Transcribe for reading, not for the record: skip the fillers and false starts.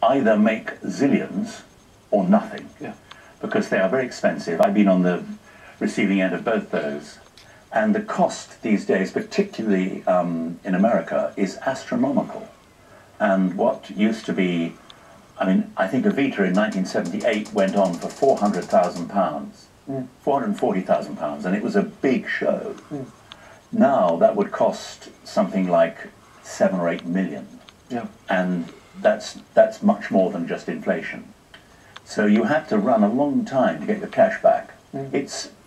either make zillions or nothing, because they are very expensive. I've been on the receiving end of both those. And the cost these days, particularly in America, is astronomical. And what used to be, I mean, I think a Vita in 1978 went on for £400,000, £440,000, and it was a big show. Now that would cost something like 7 or 8 million. And that's much more than just inflation. So you have to run a long time to get your cash back. It's